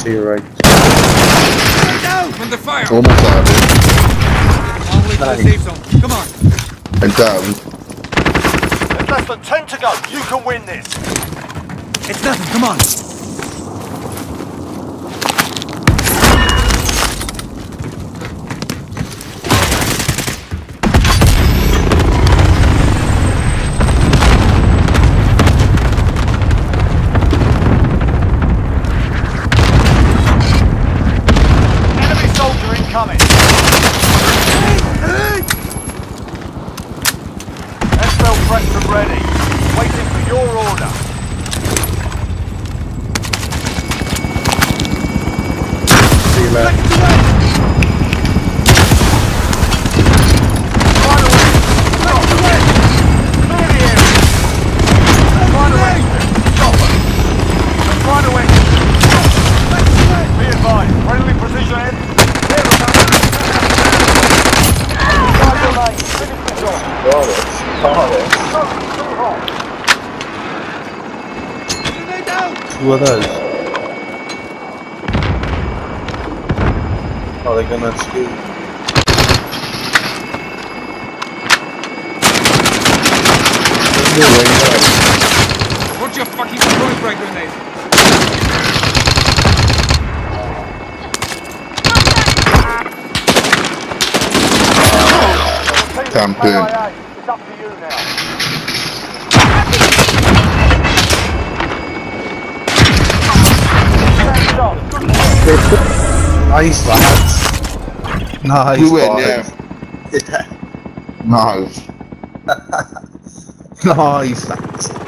to your right. Under fire! Almost out of it. All the way to the safe zone. Come on. And down. There's less than 10 to go. You can win this. It's nothing. Come on. Enemy soldier incoming. SL prepped and ready. Waiting for your order. See you later. Right away. Stop. Clear the area. Right away. Stop it. Right away. Be advised. Friendly precision in. Finish the job. Got it. Who are those? Oh, they're gonna shoot. Put your fucking point break grenade. Camping. It's up to you now. Nice lads. Nice. We win, boys. yeah. Yeah. Nice. Nice lads.